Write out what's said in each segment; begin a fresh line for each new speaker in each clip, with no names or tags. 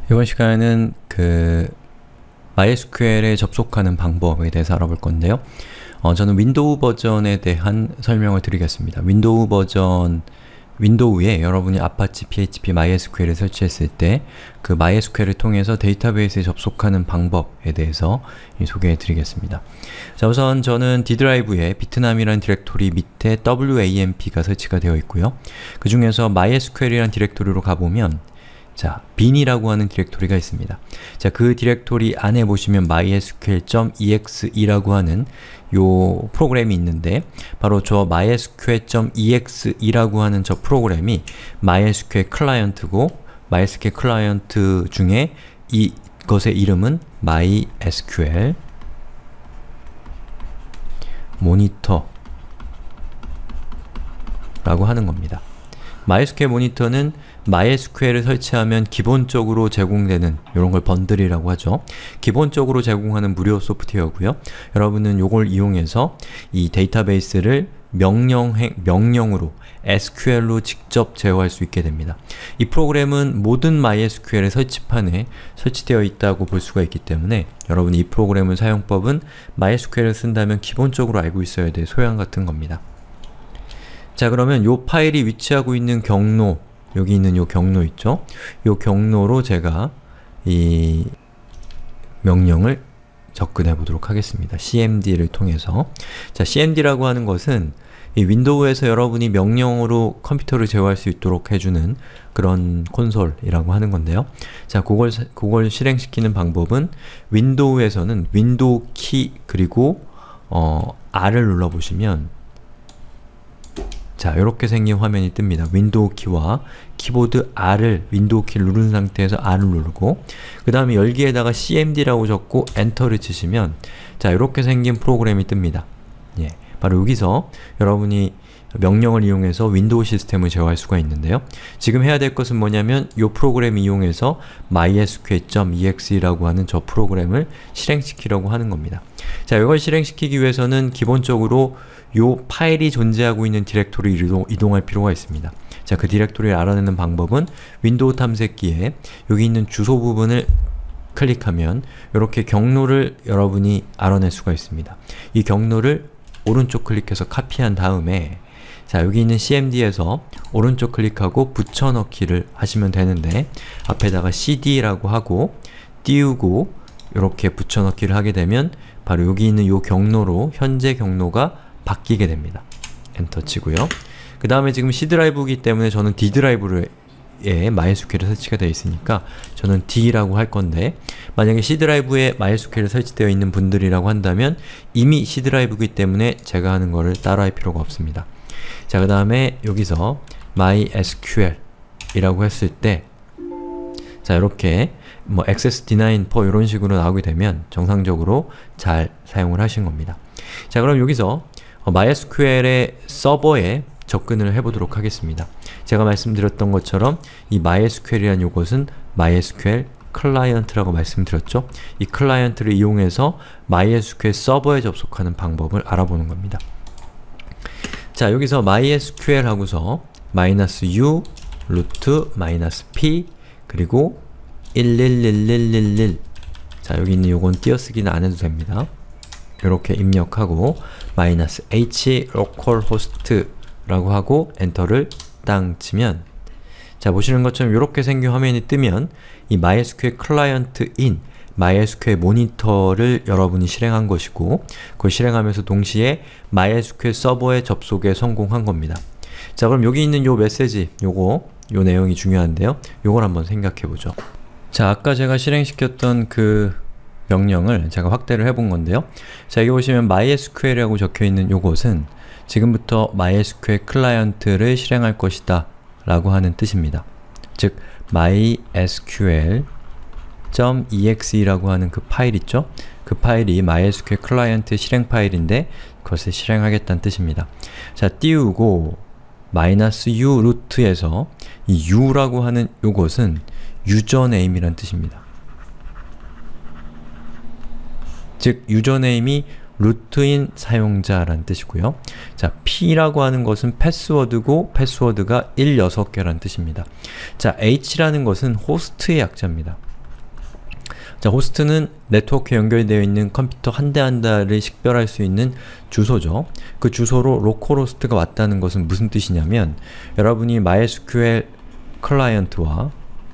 이번 시간에는 MySQL에 접속하는 방법에 대해서 알아볼 건데요. 저는 윈도우 버전에 대한 설명을 드리겠습니다. 윈도우에 여러분이 아파치 PHP MySQL을 설치했을 때 그 MySQL을 통해서 데이터베이스에 접속하는 방법에 대해서 소개해 드리겠습니다. 자, 우선 저는 D 드라이브에 비트남이라는 디렉토리 밑에 WAMP가 설치가 되어 있고요. 그 중에서 MySQL이라는 디렉토리로 가보면 자, bin이라고 하는 디렉토리가 있습니다. 자, 그 디렉토리 안에 보시면 mysql.exe라고 하는 요 프로그램이 있는데 바로 저 mysql.exe라고 하는 저 프로그램이 MySQL 클라이언트고 MySQL 클라이언트 중에 이것의 이름은 MySQL 모니터 라고 하는 겁니다. MySQL 모니터는 MySQL을 설치하면 기본적으로 제공되는 이런 걸 번들이라고 하죠. 기본적으로 제공하는 무료 소프트웨어고요. 여러분은 이걸 이용해서 이 데이터베이스를 명령으로 SQL로 직접 제어할 수 있게 됩니다. 이 프로그램은 모든 MySQL의 설치판에 설치되어 있다고 볼 수가 있기 때문에 여러분이 이 프로그램의 사용법은 MySQL을 쓴다면 기본적으로 알고 있어야 될 소양 같은 겁니다. 자, 그러면 요 파일이 위치하고 있는 경로, 여기 있는 요 경로 있죠? 요 경로로 제가 이 명령을 접근해 보도록 하겠습니다. cmd를 통해서. 자, cmd라고 하는 것은 이 윈도우에서 여러분이 명령으로 컴퓨터를 제어할 수 있도록 해주는 그런 콘솔이라고 하는 건데요. 자, 그걸 실행시키는 방법은 윈도우에서는 윈도우 키 그리고 R을 눌러보시면 자, 이렇게 생긴 화면이 뜹니다. 윈도우 키와 키보드 R을, 윈도우 키를 누른 상태에서 R을 누르고 그 다음에 열기에다가 cmd라고 적고 엔터를 치시면 자, 이렇게 생긴 프로그램이 뜹니다. 예, 바로 여기서 여러분이 명령을 이용해서 윈도우 시스템을 제어할 수가 있는데요. 지금 해야 될 것은 뭐냐면 이 프로그램 이용해서 mysql.exe라고 하는 저 프로그램을 실행시키려고 하는 겁니다. 자, 이걸 실행시키기 위해서는 기본적으로 요 파일이 존재하고 있는 디렉토리로 이동할 필요가 있습니다. 자, 그 디렉토리를 알아내는 방법은 윈도우 탐색기에 여기 있는 주소 부분을 클릭하면 이렇게 경로를 여러분이 알아낼 수가 있습니다. 이 경로를 오른쪽 클릭해서 카피한 다음에 자, 여기 있는 cmd에서 오른쪽 클릭하고 붙여넣기를 하시면 되는데 앞에다가 cd라고 하고 띄우고 이렇게 붙여넣기를 하게 되면 바로 여기 있는 요 경로로 현재 경로가 바뀌게 됩니다. 엔터 치고요. 그 다음에 지금 C 드라이브이기 때문에 저는 D 드라이브에 MySQL이 설치가 되어 있으니까 저는 D라고 할 건데 만약에 C 드라이브에 MySQL이 설치되어 있는 분들이라고 한다면 이미 C 드라이브이기 때문에 제가 하는 거를 따라할 필요가 없습니다. 자, 그 다음에 여기서 MySQL 이라고 했을 때 자, 이렇게 뭐 access denied for 이런 식으로 나오게 되면 정상적으로 잘 사용을 하신 겁니다. 자, 그럼 여기서 MySQL의 서버에 접근을 해보도록 하겠습니다. 제가 말씀드렸던 것처럼 이 MySQL이라는 요것은 MySQL 클라이언트라고 말씀드렸죠? 이 클라이언트를 이용해서 MySQL 서버에 접속하는 방법을 알아보는 겁니다. 자, 여기서 MySQL 하고서 -u, 루트, -p, 그리고 1111111 자, 여기 있는 요건 띄어쓰기는 안 해도 됩니다. 이렇게 입력하고 -h localhost 라고 하고 엔터를 땅 치면 자, 보시는 것처럼 이렇게 생긴 화면이 뜨면 이 MySQL 클라이언트인 MySQL 모니터를 여러분이 실행한 것이고 그걸 실행하면서 동시에 MySQL 서버에 접속에 성공한 겁니다. 자, 그럼 여기 있는 요 메시지, 요 내용이 중요한데요. 요걸 한번 생각해 보죠. 자, 아까 제가 실행시켰던 그 명령을 제가 확대를 해본 건데요. 자, 여기 보시면 MySQL이라고 적혀있는 요것은 지금부터 MySQL 클라이언트를 실행할 것이다 라고 하는 뜻입니다. 즉, mysql.exe라고 하는 그 파일 있죠? 그 파일이 MySQL 클라이언트 실행 파일인데 그것을 실행하겠다는 뜻입니다. 자, 띄우고 -u 루트에서 이 u라고 하는 요것은 유저네임이란 뜻입니다. 즉, 유저네임이 루트인 사용자라는 뜻이고요. 자, p라고 하는 것은 패스워드고 패스워드가 16개라는 뜻입니다. 자, h라는 것은 호스트의 약자입니다. 자, 호스트는 네트워크에 연결되어 있는 컴퓨터 한 대 한 대를 식별할 수 있는 주소죠. 그 주소로 로컬호스트가 왔다는 것은 무슨 뜻이냐면 여러분이 MySQL 클라이언트와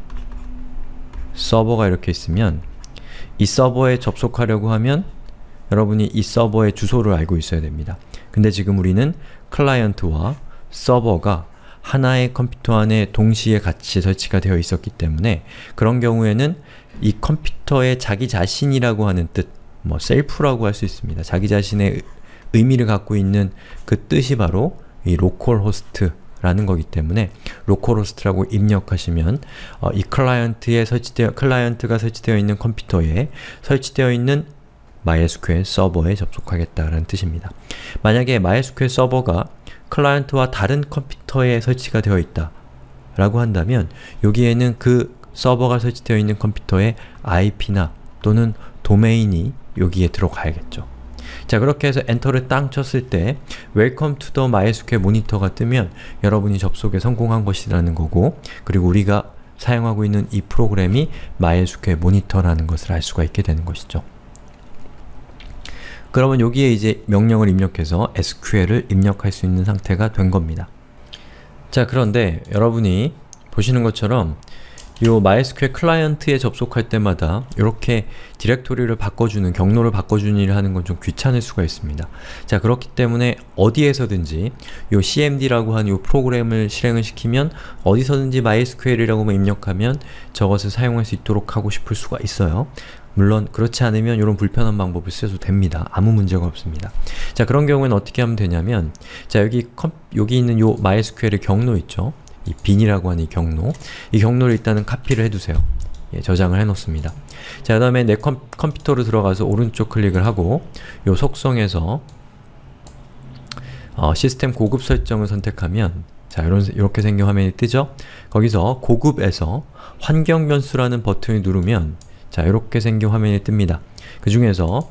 서버가 이렇게 있으면 이 서버에 접속하려고 하면 여러분이 이 서버의 주소를 알고 있어야 됩니다. 근데 지금 우리는 클라이언트와 서버가 하나의 컴퓨터 안에 동시에 같이 설치가 되어 있었기 때문에 그런 경우에는 이 컴퓨터에 자기 자신이라고 하는 뜻, 뭐 셀프라고 할 수 있습니다. 자기 자신의 의미를 갖고 있는 그 뜻이 바로 이 로컬호스트라는 거기 때문에 로컬호스트라고 입력하시면 이 클라이언트가 설치되어 있는 컴퓨터에 설치되어 있는 MySQL 서버에 접속하겠다라는 뜻입니다. 만약에 MySQL 서버가 클라이언트와 다른 컴퓨터에 설치가 되어 있다 라고 한다면 여기에는 그 서버가 설치되어 있는 컴퓨터의 IP나 또는 도메인이 여기에 들어가야겠죠. 자, 그렇게 해서 엔터를 땅 쳤을 때 Welcome to the MySQL 모니터가 뜨면 여러분이 접속에 성공한 것이라는 거고, 그리고 우리가 사용하고 있는 이 프로그램이 MySQL 모니터라는 것을 알 수가 있게 되는 것이죠. 그러면 여기에 이제 명령을 입력해서 SQL을 입력할 수 있는 상태가 된 겁니다. 자, 그런데 여러분이 보시는 것처럼 이 MySQL 클라이언트에 접속할 때마다 이렇게 디렉토리를 바꿔주는, 경로를 바꿔주는 일을 하는 건 좀 귀찮을 수가 있습니다. 자, 그렇기 때문에 어디에서든지 이 cmd라고 하는 이 프로그램을 실행을 시키면 어디서든지 MySQL이라고만 입력하면 저것을 사용할 수 있도록 하고 싶을 수가 있어요. 물론 그렇지 않으면 이런 불편한 방법을 쓰셔도 됩니다. 아무 문제가 없습니다. 자, 그런 경우에는 어떻게 하면 되냐면, 자, 여기 있는 요 MySQL의 경로 있죠? 이 bin이라고 하는 이 경로를 일단은 카피를 해두세요. 예, 저장을 해놓습니다. 자, 그 다음에 내 컴퓨터로 들어가서 오른쪽 클릭을 하고 요 속성에서 시스템 고급 설정을 선택하면 자, 이렇게 생긴 화면이 뜨죠? 거기서 고급에서 환경 변수라는 버튼을 누르면 자, 이렇게 생긴 화면이 뜹니다. 그 중에서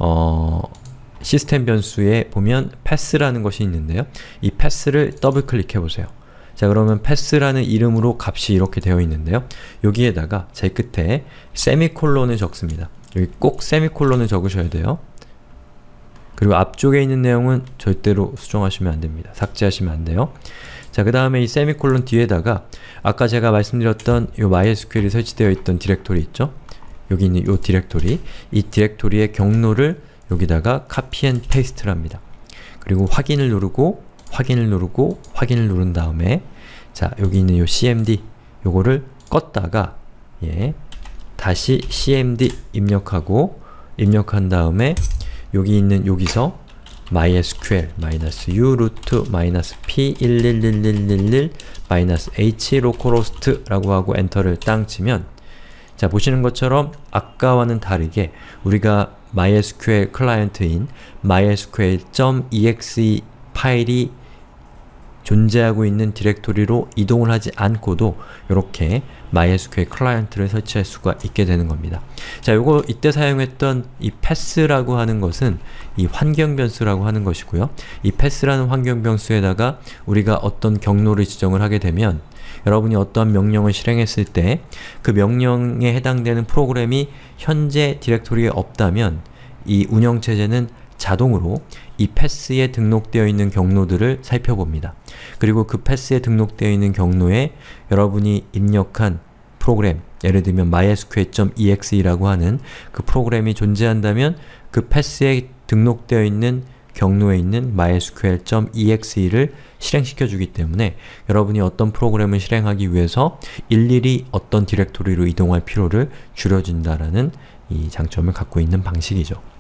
시스템 변수에 보면 pass라는 것이 있는데요. 이 pass를 더블 클릭해 보세요. 자, 그러면 pass라는 이름으로 값이 이렇게 되어 있는데요. 여기에다가 제일 끝에 세미콜론을 적습니다. 여기 꼭 세미콜론을 적으셔야 돼요. 그리고 앞쪽에 있는 내용은 절대로 수정하시면 안됩니다. 삭제하시면 안 돼요. 자, 그 다음에 이 세미콜론 뒤에다가 아까 제가 말씀드렸던 이 MySQL이 설치되어 있던 디렉토리 있죠? 여기 있는 이 디렉토리, 이 디렉토리의 경로를 여기다가 카피 앤 페이스트를 합니다. 그리고 확인을 누르고 확인을 누른 다음에 자, 여기 있는 요 cmd 요거를 껐다가 예, 다시 cmd 입력한 다음에 여기 있는 여기서 mysql -u root -p111111 -h localhost 라고 하고 엔터를 땅 치면 자, 보시는 것처럼 아까와는 다르게 우리가 MySQL 클라이언트인 mysql.exe 파일이 존재하고 있는 디렉토리로 이동을 하지 않고도 이렇게 MySQL 클라이언트를 설치할 수가 있게 되는 겁니다. 자, 요거 이때 사용했던 이 pass라고 하는 것은 이 환경 변수라고 하는 것이고요. 이 pass라는 환경 변수에다가 우리가 어떤 경로를 지정을 하게 되면 여러분이 어떠한 명령을 실행했을 때 그 명령에 해당되는 프로그램이 현재 디렉토리에 없다면 이 운영체제는 자동으로 이 pass에 등록되어 있는 경로들을 살펴봅니다. 그리고 그 pass에 등록되어 있는 경로에 여러분이 입력한 프로그램, 예를 들면 mysql.exe라고 하는 그 프로그램이 존재한다면 그 pass에 등록되어 있는 경로에 있는 mysql.exe를 실행시켜 주기 때문에 여러분이 어떤 프로그램을 실행하기 위해서 일일이 어떤 디렉토리로 이동할 필요를 줄여준다라는 이 장점을 갖고 있는 방식이죠.